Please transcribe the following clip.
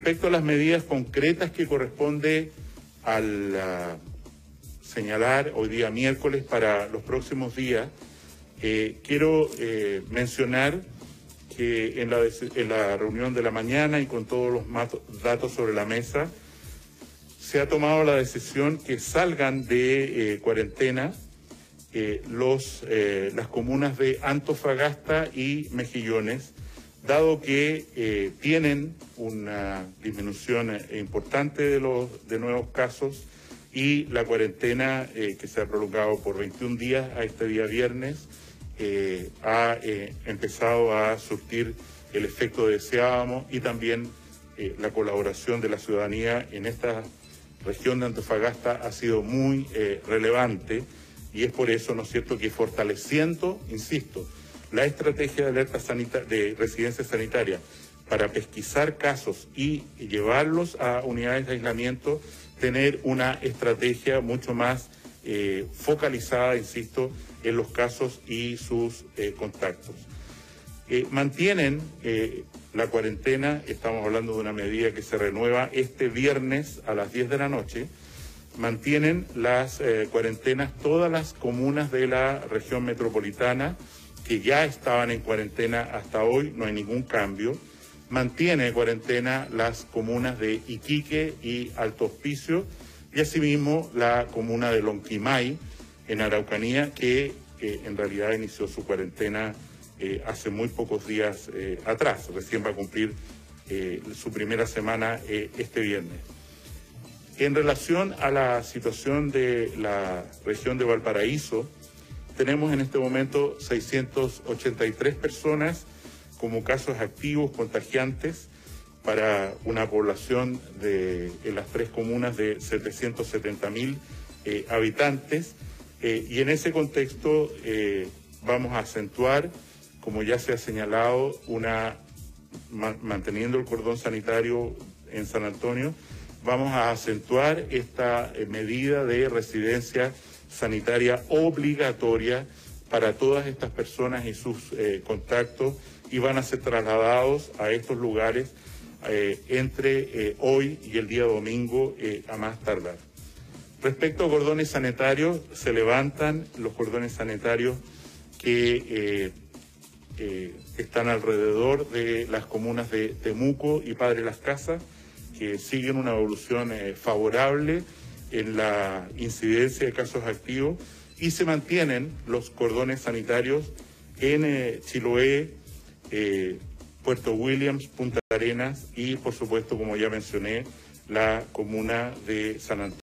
Respecto a las medidas concretas que corresponde al señalar hoy día miércoles para los próximos días, quiero mencionar que en la reunión de la mañana y con todos los datos sobre la mesa, se ha tomado la decisión que salgan de cuarentena las comunas de Antofagasta y Mejillones, dado que tienen una disminución importante de nuevos casos y la cuarentena que se ha prolongado por 21 días a este día viernes ha empezado a surtir el efecto que deseábamos, y también la colaboración de la ciudadanía en esta región de Antofagasta ha sido muy relevante, y es por eso, ¿no es cierto?, que fortaleciendo, insisto, la estrategia de alerta de residencia sanitaria para pesquisar casos y llevarlos a unidades de aislamiento, tener una estrategia mucho más focalizada, insisto, en los casos y sus contactos. Mantienen la cuarentena, estamos hablando de una medida que se renueva este viernes a las 10 de la noche, mantienen las cuarentenas todas las comunas de la región metropolitana que ya estaban en cuarentena hasta hoy, no hay ningún cambio. Mantiene cuarentena las comunas de Iquique y Alto Hospicio, y asimismo la comuna de Lonquimay, en Araucanía, que en realidad inició su cuarentena hace muy pocos días atrás, recién va a cumplir su primera semana este viernes. En relación a la situación de la región de Valparaíso, tenemos en este momento 683 personas como casos activos contagiantes para una población en las tres comunas de 770.000 habitantes. Y en ese contexto vamos a acentuar, como ya se ha señalado, manteniendo el cordón sanitario en San Antonio, vamos a acentuar esta medida de residencia sanitaria obligatoria para todas estas personas y sus contactos, y van a ser trasladados a estos lugares entre hoy y el día domingo a más tardar. Respecto a cordones sanitarios, se levantan los cordones sanitarios que están alrededor de las comunas de Temuco y Padre Las Casas, que siguen una evolución favorable en la incidencia de casos activos, y se mantienen los cordones sanitarios en Chiloé, Puerto Williams, Punta Arenas y, por supuesto, como ya mencioné, la comuna de San Antonio.